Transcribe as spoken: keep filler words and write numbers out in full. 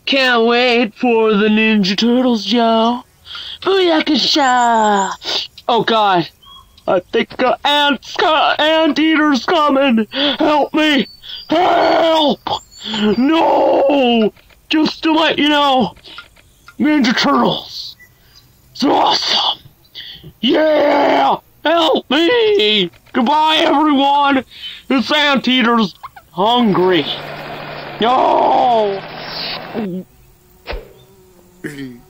Can't wait for the Ninja Turtles, Joe. Booyakasha! Oh God, I think uh, ants, uh, anteater's coming. Help me! Help! No! Just to let you know, Ninja Turtles, it's awesome. Yeah! Help me! Goodbye, everyone. This anteater's hungry. No!